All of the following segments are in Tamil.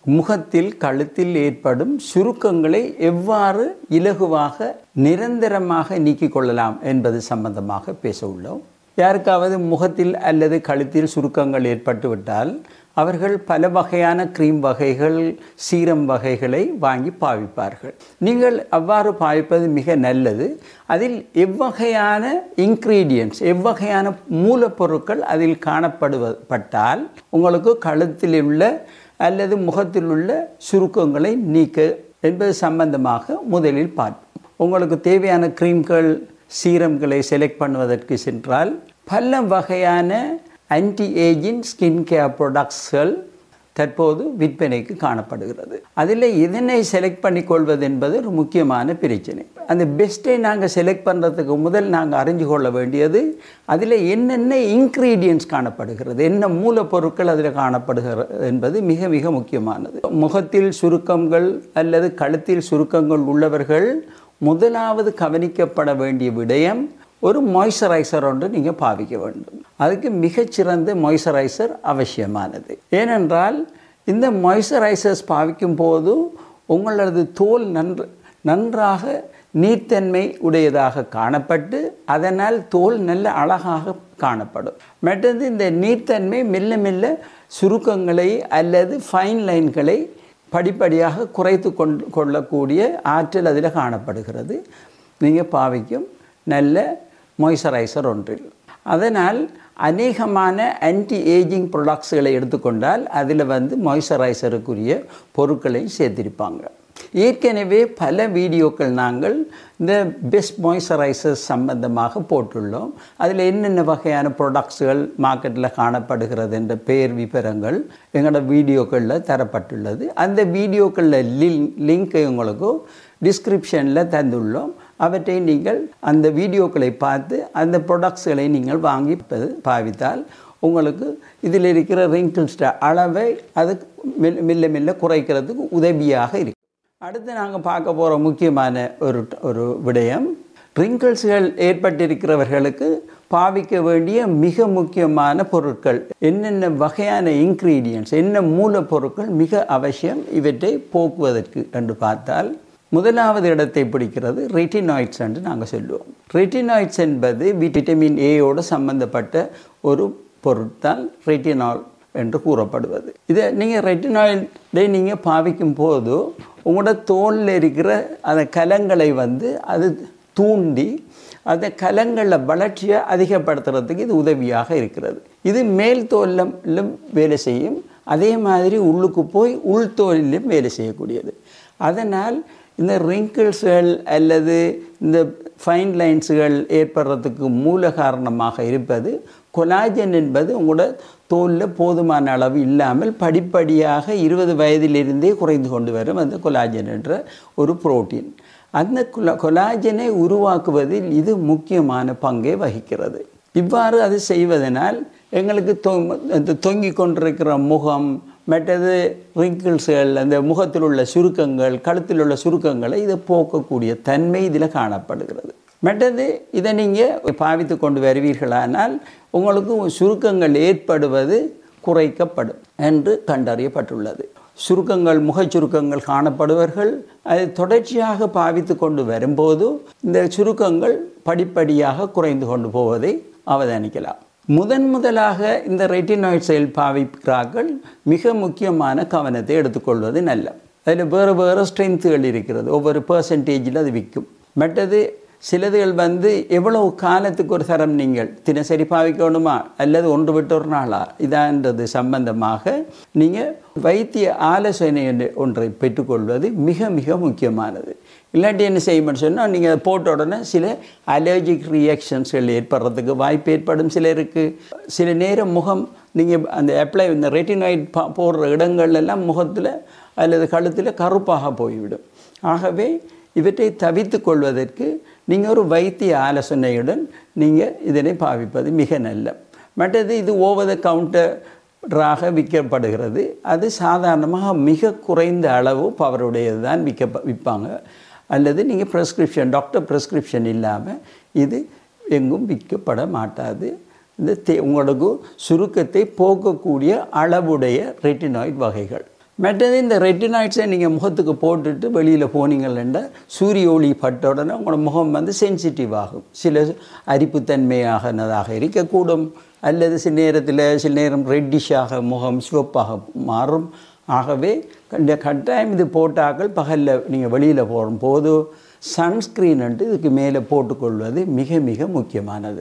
முகத்தில் கழுத்தில் ஏற்படும் சுருக்கங்களை எவ்வாறு இலகுவாக நிரந்தரமாக நீக்கிக் கொள்ளலாம் என்பது சம்பந்தமாக பேச உள்ளோம். யாருக்காவது முகத்தில் அல்லது கழுத்தில் சுருக்கங்கள் ஏற்பட்டுவிட்டால் அவர்கள் பல வகையான க்ரீம் வகைகள், சீரம் வகைகளை வாங்கி பாவிப்பார்கள். நீங்கள் அவ்வாறு பாவிப்பது மிக நல்லது. அதில் எவ்வகையான இன்க்ரீடியன்ட்ஸ், எவ்வகையான மூலப்பொருட்கள் அதில் காணப்பட்டால் உங்களுக்கு கழுத்தில் உள்ள அல்லது முகத்தில் உள்ள சுருக்கங்களை நீக்க என்பது சம்பந்தமாக முதலில் பார்ப்போம். உங்களுக்கு தேவையான க்ரீம்கள், சீரம்களை செலக்ட் பண்ணுவதற்கு சென்றால் பல வகையான ஆன்டி ஏஜிங் ஸ்கின் கேர் ப்ராடக்ட்ஸ்கள் தற்போது விற்பனைக்கு காணப்படுகிறது. அதில் இதனை செலக்ட் பண்ணிக்கொள்வது என்பது ஒரு முக்கியமான பிரச்சனை. அந்த பெஸ்ட்டை நாங்கள் செலக்ட் பண்ணுறதுக்கு முதல் நாங்கள் அறிஞ்சு கொள்ள வேண்டியது அதில் என்னென்ன இன்க்ரீடியன்ட்ஸ் காணப்படுகிறது, என்ன மூலப்பொருட்கள் அதில் காணப்படுகிறது என்பது மிக மிக முக்கியமானது. முகத்தில் சுருக்கங்கள் அல்லது கழுத்தில் சுருக்கங்கள் உள்ளவர்கள் முதலாவது கவனிக்கப்பட வேண்டிய விடயம் ஒரு மாய்ஸ்சரைசர் ஒன்று நீங்கள் பாவிக்க வேண்டும். அதுக்கு மிகச்சிறந்த மாய்ஸ்சரைசர் அவசியமானது. ஏனென்றால் இந்த மாய்ஸ்சரைசர்ஸ் பாவிக்கும் போது உங்களது தோல் நன்றாக நீர்த்தன்மை உடையதாக காணப்பட்டு அதனால் தோல் நல்ல அழகாக காணப்படும். மற்றது இந்த நீர்த்தன்மை மெல்ல மெல்ல சுருக்கங்களை அல்லது ஃபைன் லைன்களை படிப்படியாக குறைத்து கொள்ளக்கூடிய ஆற்றல் அதில் காணப்படுகிறது. நீங்கள் பாவிக்கும் நல்ல மாய்ஸ்சரைசர் ஒன்றில். அதனால் அநேகமான ஆன்டி ஏஜிங் ப்ராடக்ட்ஸ்களை எடுத்துக்கொண்டால் அதில் மாய்ஸ்சரைசருக்குரிய பொருட்களை சேர்த்திருப்பாங்க. ஏற்கனவே பல வீடியோக்கள் நாங்கள் இந்த பெஸ்ட் மாய்ஸ்சரைசர்ஸ் சம்பந்தமாக போட்டுள்ளோம். அதில் என்னென்ன வகையான ப்ராடக்ட்ஸ்கள் மார்க்கெட்டில் காணப்படுகிறது என்ற பெயர் விவரங்கள் எங்களோட வீடியோக்களில் தரப்பட்டுள்ளது. அந்த வீடியோக்களில் லிங்க்கை உங்களுக்கு டிஸ்கிரிப்ஷனில் தந்துள்ளோம். அவற்றை நீங்கள் அந்த வீடியோக்களை பார்த்து அந்த ப்ராடக்ட்ஸ்களை நீங்கள் வாங்கி பாவித்தால் உங்களுக்கு இதில் இருக்கிற ரிங்கிள்ஸ் அளவை அது மெல்ல மெல்ல குறைக்கிறதுக்கு உதவியாக இருக்கும். அடுத்து நாங்கள் பார்க்க போகிற முக்கியமான ஒரு விடயம், ரிங்கிள்ஸ்கள் ஏற்பட்டிருக்கிறவர்களுக்கு பாவிக்க வேண்டிய மிக முக்கியமான பொருட்கள் என்னென்ன வகையான இன்க்ரீடியன்ட்ஸ், என்ன மூலப்பொருட்கள் மிக அவசியம் இவற்றை போக்குவதற்கு என்று பார்த்தால் முதலாவது இடத்தை பிடிக்கிறது ரெட்டினாய்ட்ஸ் என்று நாங்கள் சொல்லுவோம். ரெட்டினாய்ட்ஸ் என்பது விட்டமின் ஏயோடு சம்பந்தப்பட்ட ஒரு பொருட்தான் ரெட்டினால் என்று கூறப்படுவது. இதை நீங்கள் ரெட்டினாய்டை நீங்கள் பாவிக்கும் போது உங்களோட தோலில் இருக்கிற அந்த கலங்களை அது தூண்டி அந்த கலங்களில் வளர்ச்சியை அதிகப்படுத்துறதுக்கு இது உதவியாக இருக்கிறது. இது மேல் தோலிலும் வேலை செய்யும், அதே மாதிரி உள்ளுக்கு போய் உள்தோலிலும் வேலை செய்யக்கூடியது. அதனால் இந்த ரிங்கிள்ஸ்கள் அல்லது இந்த ஃபைன் லைன்ஸுகள் ஏற்படுறதுக்கு மூல காரணமாக இருப்பது கொலாஜன் என்பது உங்களோட தோலில் போதுமான அளவு இல்லாமல் படிப்படியாக 20 வயதிலிருந்தே குறைந்து கொண்டு வரும் அந்த கொலாஜன் என்ற ஒரு புரோட்டீன். அந்த கொலாஜனை உருவாக்குவதில் இது முக்கியமான பங்கை வகிக்கிறது. இவ்வாறு அது செய்வதனால் எங்களுக்கு தொங்கிக் கொண்டிருக்கிற முகம், மற்றது ரிங்கிள்ஸ்கள், அந்த முகத்தில் உள்ள சுருக்கங்கள், கழுத்தில் உள்ள சுருக்கங்களை இதை போக்கக்கூடிய தன்மை இதில் காணப்படுகிறது. மற்றது இதை நீங்கள் பாவித்து கொண்டு வருவீர்களானால் உங்களுக்கு சுருக்கங்கள் ஏற்படுவது குறைக்கப்படும் என்று கண்டறியப்பட்டுள்ளது. சுருக்கங்கள், முகச்சுருக்கங்கள் காணப்படுவர்கள் அதை தொடர்ச்சியாக பாவித்து கொண்டு வரும்போது இந்த சுருக்கங்கள் படிப்படியாக குறைந்து கொண்டு போவதை அவதானிக்கலாம். முதலாக இந்த ரெட்டினாய்ட்ஸை பாவிக்கிறார்கள் மிக முக்கியமான கவனத்தை எடுத்துக்கொள்வது நல்ல. அதில் வேறு ஸ்ட்ரென்த்துகள் இருக்கிறது, ஒவ்வொரு பெர்சன்டேஜில் அது விற்கும். மற்றது சிலதுகள் எவ்வளவு காலத்துக்கு ஒரு தரம் நீங்கள் தினசரி பாவிக்கணுமா அல்லது ஒன்று விட்டு ஒரு நாளா இதான்றது சம்பந்தமாக நீங்கள் வைத்திய ஆலோசனை ஒன்றை பெற்றுக்கொள்வது மிக மிக முக்கியமானது. இல்லாட்டி என்ன செய்யணும்னு சொன்னால் நீங்கள் போட்ட உடனே சில அலர்ஜிக் ரியாக்ஷன்ஸ்கள் ஏற்படுறதுக்கு வாய்ப்பு ஏற்படும். சிலருக்கு சில நேரம் முகம் நீங்கள் அந்த இந்த ரெட்டினாய்ட் போடுற இடங்கள்லாம் முகத்தில் அல்லது கழுத்தில் கருப்பாக போய்விடும். ஆகவே இவற்றை தவிர்த்து கொள்வதற்கு நீங்கள் ஒரு வைத்திய ஆலோசனையுடன் நீங்கள் இதனை பாவிப்பது மிக நல்ல. மற்றது இது ஓவர் த கவுண்டராக விற்கப்படுகிறது. அது சாதாரணமாக மிக குறைந்த அளவு பவருடையது தான் விற்பாங்க. அல்லது நீங்கள் ப்ரெஸ்கிரிப்ஷன், டாக்டர் ப்ரெஸ்கிரிப்ஷன் இல்லாமல் இது எங்கும் விற்கப்பட மாட்டாது. இந்த உங்களுக்கு சுருக்கத்தை போக்கக்கூடிய அளவுடைய ரெட்டினாய்ட் வகைகள். மற்றது இந்த ரெட்டினாய்ட்ஸை நீங்கள் முகத்துக்கு போட்டுட்டு வெளியில் போனீங்கன்னா சூரிய ஒளி பட்ட உடனே உங்களோட முகம் வந்து சென்சிட்டிவ் ஆகும். சில அரிப்புத்தன்மையாகனதாக இருக்கக்கூடும், அல்லது சில நேரம் ரெட்டிஷாக முகம் சிவப்பாக மாறும். ஆகவே இந்த கட்டாயம் இது போட்டாக்கள் பகலில் நீங்கள் வெளியில் போகும்போது சன்ஸ்க்ரீன் இதுக்கு மேலே போட்டுக்கொள்வது மிக மிக முக்கியமானது.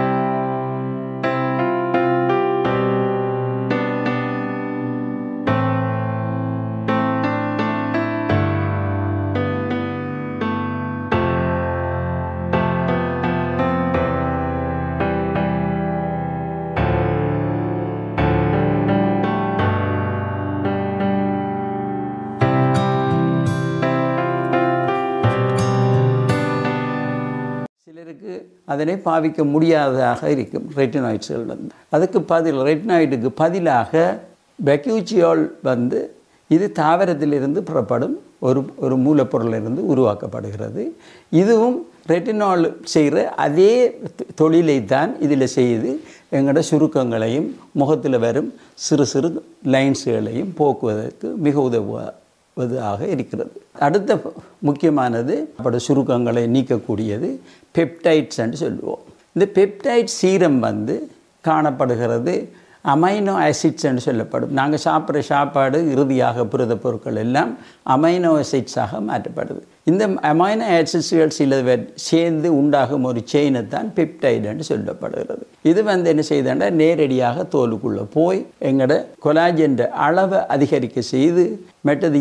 சிலருக்கு அதனை பாவிக்க முடியாததாக இருக்கும் ரெட்டினாய்ட்ஸ்கள் வந்து. அதுக்கு ரெட்டினாய்டுக்கு பதிலாக பெக்யூச்சியால் வந்து இது தாவரத்திலிருந்து புறப்படும் ஒரு மூலப்பொருளிலிருந்து உருவாக்கப்படுகிறது. இதுவும் ரெட்டினால் செய்கிற அதே தொழிலை தான் இதில் செய்து எங்களோட சுருக்கங்களையும் முகத்தில் வரும் சிறு சிறு லைன்ஸுகளையும் போக்குவதற்கு மிக உதவுவதாக இருக்கிறது. அடுத்த முக்கியமானது சுருக்கங்களை நீக்கக்கூடியது பெப்டைட்ஸ் என்று சொல்லுவோம். இந்த பெப்டைட் சீரம் வந்து காணப்படுகிறது அமைனோ ஆசிட்ஸ் என்று சொல்லப்படும். நாங்கள் சாப்பிட்ற சாப்பாடு இறுதியாக புரத பொருட்கள் எல்லாம் அமைனோ ஆசிட்ஸாக மாற்றப்படுது. இந்த அமைனோ ஆசிட்ஸ்கள் சில சேர்ந்து உண்டாகும் ஒரு செயினை தான் பெப்டைடு என்று சொல்லப்படுகிறது. இது வந்து என்ன செய்தாண்டா நேரடியாக தோலுக்குள்ளே போய் எங்களோட கொலாஜன் அளவை அதிகரிக்க செய்து, மற்றது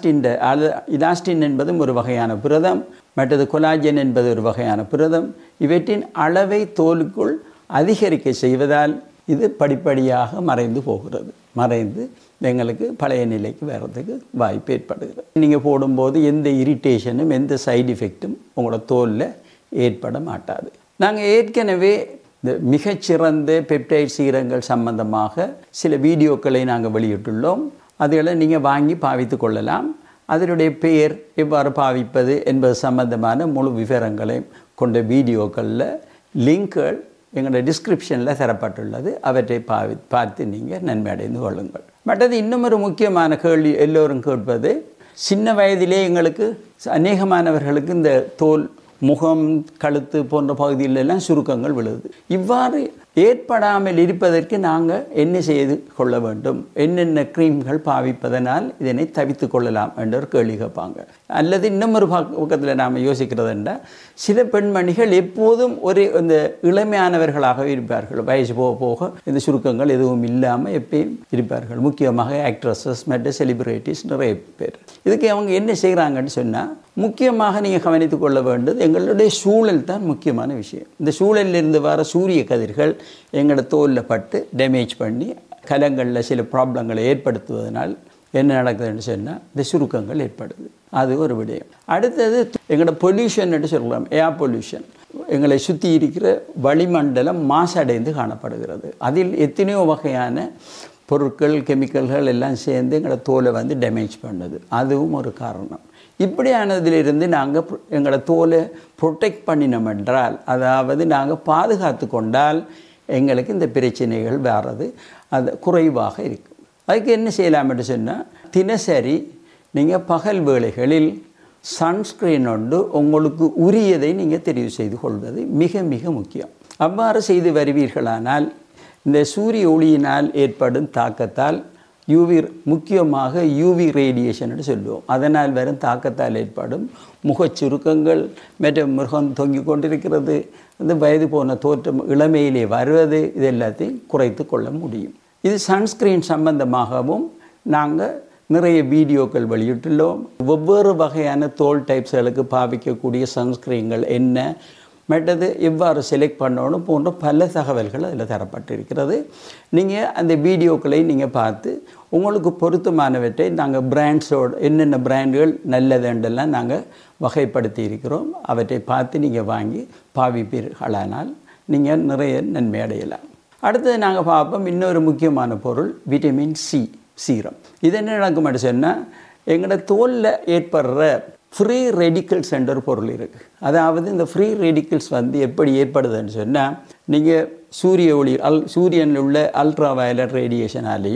இலாஸ்டின் என்பதும் ஒரு வகையான புரதம், மற்றது கொலாஜன் என்பது ஒரு வகையான புரதம். இவற்றின் அளவை தோலுக்குள் அதிகரிக்க செய்வதால் இது படிப்படியாக மறைந்து போகிறது. மறைந்து எங்களுக்கு பழைய நிலைக்கு வர்றதுக்கு வாய்ப்பு ஏற்படுகிறது. நீங்கள் போடும்போது எந்த இரிட்டேஷனும் எந்த சைடு எஃபெக்டும் உங்களோட தோலில் ஏற்பட மாட்டாது. நாங்கள் ஏற்கனவே இந்த மிகச்சிறந்த பெப்டைட் சீரங்கள் சம்பந்தமாக சில வீடியோக்களை நாங்கள் வெளியிட்டுள்ளோம். அதுகளை நீங்கள் வாங்கி பாவித்து கொள்ளலாம். அதனுடைய பெயர் எவ்வாறு பாவிப்பது என்பது சம்பந்தமான முழு விவரங்களை கொண்ட வீடியோக்களில் லிங்க்குகள் எங்களோட டிஸ்கிரிப்ஷனில் தரப்பட்டுள்ளது. அவற்றை பார்த்து நீங்கள் நன்மை அடைந்து கொள்ளுங்கள். மற்றது இன்னும் ஒரு முக்கியமான கேள்வி எல்லோரும் கேட்பது, சின்ன வயதிலே எங்களுக்கு அநேகமானவர்களுக்கு இந்த தோல், முகம், கழுத்து போன்ற பகுதியிலெல்லாம் சுருக்கங்கள் விழுது. இவ்வாறு ஏற்படாமல் இருப்பதற்கு நாங்கள் என்ன செய்து கொள்ள வேண்டும், என்னென்ன க்ரீம்கள் பாவிப்பதனால் இதனை தவித்து கொள்ளலாம் என்ற ஒரு கேள்வி கேட்பாங்க. அல்லது இன்னும் ஒரு பக்கத்தில் நாம் யோசிக்கிறதுண்டா, சில பெண்மணிகள் எப்போதும் இந்த இளமையானவர்களாகவே இருப்பார்கள். வயசு போக போக இந்த சுருக்கங்கள் எதுவும் இல்லாமல் எப்பயும் இருப்பார்கள். முக்கியமாக ஆக்ட்ரஸஸ் மற்றும் செலிபிரிட்டிஸ் நிறைய பேர். இதுக்கு அவங்க என்ன செய்கிறாங்கன்னு சொன்னால், முக்கியமாக நீங்கள் கவனித்துக் கொள்ள வேண்டியது எங்களுடைய சூழல் தான் முக்கியமான விஷயம். இந்த சூழலிலிருந்து வர சூரிய கதிர்கள் எங்களோட தோலில் பட்டு டேமேஜ் பண்ணி கலங்களில் சில ப்ராப்ளங்களை ஏற்படுத்துவதனால் என்ன நடக்குதுன்னு சொன்னால் இந்த சுருக்கங்கள் ஏற்படுது. அது ஒரு விடயம். அடுத்தது எங்களோட பொல்யூஷன் என்று சொல்லலாம், ஏர் பொல்யூஷன். எங்களை சுற்றி இருக்கிற வளிமண்டலம் மாசடைந்து காணப்படுகிறது. அதில் எத்தனையோ வகையான பொருட்கள், கெமிக்கல்கள் எல்லாம் சேர்ந்து எங்களோட தோலை வந்து டேமேஜ் பண்ணுது. அதுவும் ஒரு காரணம். இப்படியானதிலிருந்து நாங்கள் எங்களோட தோலை ப்ரொடெக்ட் பண்ணினோம் என்றால், அதாவது நாங்கள் பாதுகாத்து கொண்டால் எங்களுக்கு இந்த பிரச்சனைகள் வர்றது அது குறைவாக இருக்கும். அதுக்கு என்ன செய்யலாம் என்று சொன்னால், தினசரி நீங்கள் பகல் வேளைகளில் சன்ஸ்க்ரீன் ஒன்று உங்களுக்கு உரியதை நீங்கள் தெரிவு செய்து கொள்வது மிக மிக முக்கியம். அவ்வாறு செய்து வருவீர்களானால் இந்த சூரிய ஒளியினால் ஏற்படும் தாக்கத்தால் முக்கியமாக யூவி ரேடியேஷன் என்று சொல்லுவோம். அதனால் வரும் தாக்கத்தால் ஏற்படும் முகச்சுருக்கங்கள், மற்றும் முகம் தொங்கிக் கொண்டிருக்கிறது, இந்த வயது போன தோற்றம் இளமையிலே வருவது, இது எல்லாத்தையும் குறைத்து கொள்ள முடியும். இது சன்ஸ்க்ரீன் சம்பந்தமாகவும் நாங்கள் நிறைய வீடியோக்கள் வெளியிட்டுள்ளோம். ஒவ்வொரு வகையான தோல் டைப்ஸ்களுக்கு பாவிக்கக்கூடிய சன்ஸ்க்ரீன்கள் என்ன, மற்றது எவ்வாறு செலக்ட் பண்ணணும் போன்ற பல தகவல்கள் அதில் தரப்பட்டிருக்கிறது. நீங்கள் அந்த வீடியோக்களை நீங்கள் பார்த்து உங்களுக்கு பொருத்தமானவற்றை நாங்கள் பிராண்ட்ஸோடு என்னென்ன பிராண்டுகள் நல்லதுன்றெல்லாம் நாங்கள் வகைப்படுத்தி இருக்கிறோம். அவற்றை பார்த்து நீங்கள் வாங்கி பாவிப்பீர்களானால் நீங்கள் நிறைய நன்மை அடையலாம். அடுத்தது நாங்கள் பார்ப்போம் இன்னொரு முக்கியமான பொருள், விட்டமின் சி சீரம். இது என்ன நடக்கும் சொன்னால், எங்களோட தோலில் ஏற்படுற ஃப்ரீ ரெடிக்கல்ஸ் என்ற ஒரு பொருள் இருக்குது. அதாவது இந்த ஃப்ரீ ரெடிக்கல்ஸ் வந்து எப்படி ஏற்படுதுன்னு சொன்னால், நீங்கள் சூரியனில் உள்ள அல்ட்ரா வயலட் ரேடியேஷனாலேயோ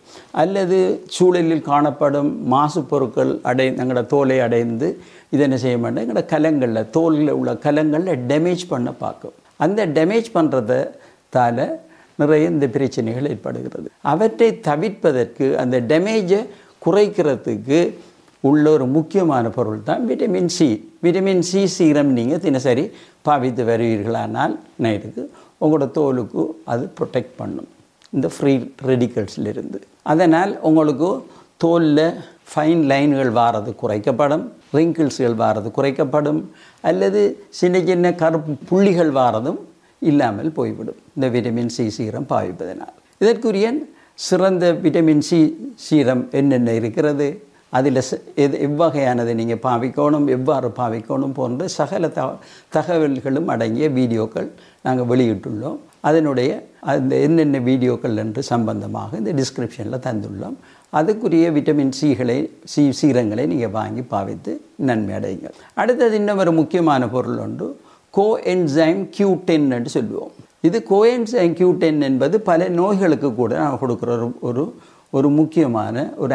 அல்லது சூழலில் காணப்படும் மாசு பொருட்கள் எங்களோட தோலை அடைந்து இதை என்ன செய்ய மாட்டோம், எங்களோட கலங்களில் தோலில் உள்ள கலங்களில் டேமேஜ் பண்ண பார்க்கும். அந்த டேமேஜ் பண்ணுறதால நிறைய இந்த பிரச்சனைகள் ஏற்படுகிறது. அவற்றை தவிர்ப்பதற்கு, அந்த டேமேஜை குறைக்கிறதுக்கு உள்ள ஒரு முக்கியமான பொருள் தான் vitamin C. Vitamin C serum நீங்கள் தினசரி பாவித்து வருவீர்களானால் நைட்டுக்கு உங்களோட தோலுக்கு அது ப்ரொடெக்ட் பண்ணும் இந்த ஃப்ரீ ரெடிக்கல்ஸிலிருந்து. அதனால் உங்களுக்கு தோலில் ஃபைன் லைன்கள் வாரது குறைக்கப்படும், ரிங்கிள்ஸ்கள் வாரது குறைக்கப்படும், அல்லது சின்ன சின்ன கருப்பு புள்ளிகள் வாரதும் இல்லாமல் போய்விடும் இந்த விட்டமின் சி சீரம் பாவிப்பதனால். இதற்குரிய சிறந்த விட்டமின் சி சீரம் என்னென்ன இருக்கிறது, அதில் எவ்வகையானதை நீங்கள் பாவிக்கணும், எவ்வாறு பாவிக்கணும் போன்ற சகல தகவல்களும் அடங்கிய வீடியோக்கள் நாங்கள் வெளியிட்டுள்ளோம். அதனுடைய அந்த என்னென்ன வீடியோக்கள் என்று சம்பந்தமாக இந்த டிஸ்கிரிப்ஷனில் தந்துள்ளோம். அதுக்குரிய விட்டமின் சீரங்களை நீங்கள் வாங்கி பாவித்து நன்மை அடையுங்கள். அடுத்தது இன்னும் ஒரு முக்கியமான பொருள் ஒன்று கோஎன்சைம் Q10 என்று சொல்லுவோம். இது கோஎன்சைம் Q10 என்பது பல நோய்களுக்கு கூட நான் கொடுக்குற ஒரு முக்கியமான ஒரு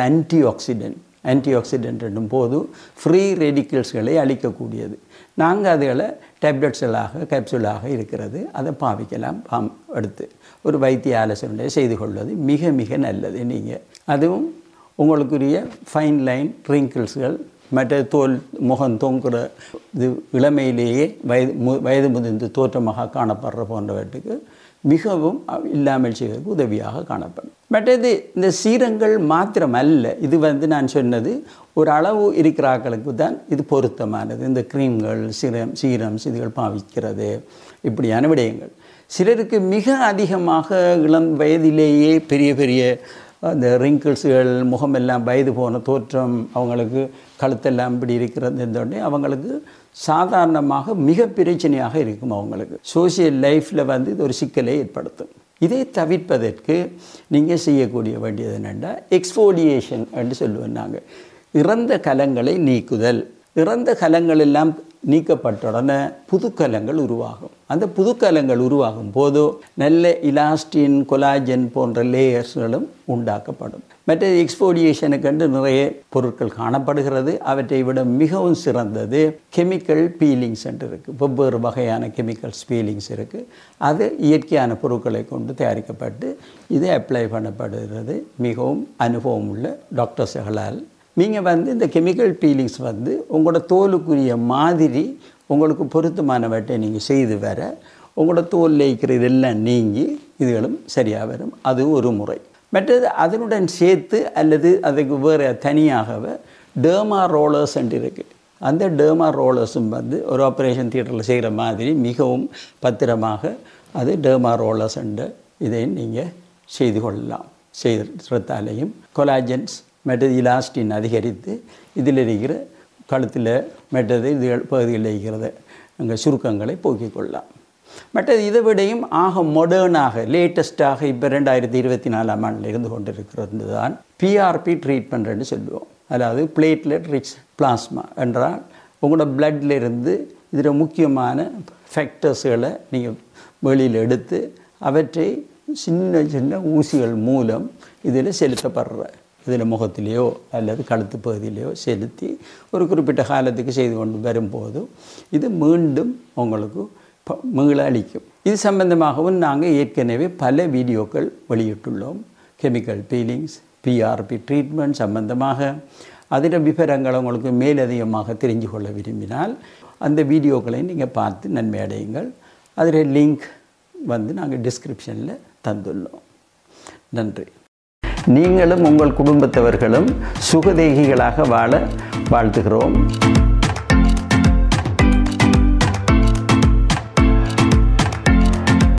ஆன்டிஆக்சிடென்ட் என்னும் போது ஃப்ரீ ரெடிக்கல்ஸ்களை அழிக்கக்கூடியது. நாங்கள் அதுகளை டேப்லெட்ஸ்களாக கேப்சூலாக இருக்கிறது, அதை பாவிக்கலாம். எடுத்து ஒரு வைத்திய ஆலோசனை செய்து கொள்வது மிக மிக நல்லது. நீங்கள் அதுவும் உங்களுக்குரிய ஃபைன் லைன் ரிங்கிள்ஸ்கள் மற்ற தோல் முகம் தொங்குற இது இளமையிலேயே வயது முதிர்ந்து தோற்றமாக காணப்படுற போன்றவற்றுக்கு மிகவும் இல்லாமல் செய்வதற்கு உதவியாக காணப்படும். மற்றது இந்த சீரங்கள் மாத்திரம் அல்ல, இது நான் சொன்னது ஒரு அளவு இருக்கிறார்களுக்கு தான் இது பொருத்தமானது. இந்த க்ரீம்கள் சீரம்ஸ் இதுகள் பாவிக்கிறது இப்படியான விடயங்கள். சிலருக்கு மிக அதிகமாக இளம் வயதிலேயே பெரிய பெரிய அந்த ரிங்கிள்ஸுகள் முகமெல்லாம் வயது போன தோற்றம், அவங்களுக்கு கழுத்தெல்லாம் இப்படி இருக்கிறது, அவங்களுக்கு சாதாரணமாக மிக பிரச்சனையாக இருக்கும். அவங்களுக்கு சோசியல் லைஃப்பில் இது ஒரு சிக்கலை ஏற்படுத்தும். இதை தவிர்ப்பதற்கு நீங்கள் செய்யக்கூடிய வேண்டியது என்னென்னா எக்ஸ்ஃபோலியேஷன் என்று சொல்லுவோம் நாங்கள். இறந்த கலங்களை நீக்குதல். இறந்த கலங்கள் எல்லாம் நீக்கப்பட்டுடனே புதுக்கலங்கள் உருவாகும். அந்த புதுக்கலங்கள் உருவாகும் போது நல்ல இலாஸ்டின், கொலாஜன் போன்ற லேயர்ஸ்களும் உண்டாக்கப்படும். மற்ற எக்ஸ்ஃபோலியேஷனுக்கு நிறைய பொருட்கள் காணப்படுகிறது. அவற்றை விட மிகவும் சிறந்தது கெமிக்கல் பீலிங்ஸ் என்று இருக்குது. வெவ்வேறு வகையான கெமிக்கல்ஸ் பீலிங்ஸ் இருக்குது. அது இயற்கையான பொருட்களை கொண்டு தயாரிக்கப்பட்டு இது அப்ளை பண்ணப்படுகிறது மிகவும் அனுபவம் உள்ள டாக்டர்ஸ்களால். நீங்கள் இந்த கெமிக்கல் பீலிங்ஸ் உங்களோட தோலுக்குரிய மாதிரி உங்களுக்கு பொருத்தமானவற்றை நீங்கள் செய்து வர உங்களோட தோலில் இருக்கிற இதெல்லாம் நீங்கி இதுகளும் சரியாக வரும். அது ஒரு முறை. மற்றது அதனுடன் சேர்த்து அல்லது அதுக்கு வேறு தனியாகவே டெர்மா ரோலர்ஸ் என்று இருக்குது. அந்த டெர்மா ரோலர்ஸும் ஒரு ஆப்ரேஷன் தியேட்டரில் செய்கிற மாதிரி மிகவும் பத்திரமாக அது டெர்மா ரோலர்ஸ் என்ற இதை நீங்கள் செய்து கொள்ளலாம். செய்கிறதாலேயும் கொலாஜன்ஸ் மற்றது இலாஸ்டின் அதிகரித்து இதில் இருக்கிற கழுத்தில் மற்றது இதுகள் பகுதியில் இருக்கிறத அங்கே சுருக்கங்களை போக்கிக் கொள்ளலாம். மற்றது இதை விடையும் ஆக மாடர்னாக லேட்டஸ்ட்டாக இப்போ 2024ஆம் ஆண்டில் இருந்து கொண்டிருக்கிறது தான் பிஆர்பி ட்ரீட்மெண்ட் என்று சொல்லுவோம். அதாவது பிளேட்லெட் ரிச் பிளாஸ்மா என்றால் உங்களோட பிளட்டில் இருந்து இதில் முக்கியமான ஃபேக்டர்ஸ்களை நீங்கள் வெளியில் எடுத்து அவற்றை சின்ன சின்ன ஊசிகள் மூலம் இதில் செலுத்தப்படுற இதில் முகத்திலேயோ அல்லது கழுத்து பகுதியிலையோ செலுத்தி ஒரு குறிப்பிட்ட காலத்துக்கு செய்து கொண்டு வரும்போது இது மீண்டும் உங்களுக்கு மீள அளிக்கும். இது சம்பந்தமாகவும் நாங்கள் ஏற்கனவே பல வீடியோக்கள் வெளியிட்டுள்ளோம். கெமிக்கல் பீலிங்ஸ், பிஆர்பி ட்ரீட்மெண்ட் சம்பந்தமாக. அதில் விவரங்கள் உங்களுக்கு மேலதிகமாக தெரிஞ்சு கொள்ள விரும்பினால் அந்த வீடியோக்களை நீங்கள் பார்த்து நன்மை அடையுங்கள். அதில் லிங்க் நாங்கள் டிஸ்கிரிப்ஷனில் தந்துள்ளோம். நன்றி. நீங்களும் உங்கள் குடும்பத்தவர்களும் சுகதேகிகளாக வாழ வாழ்த்துகிறோம்.